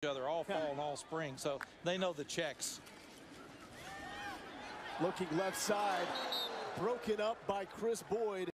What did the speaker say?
other all fall and all spring, so they know the checks. Looking left side, broken up by Chris Boyd.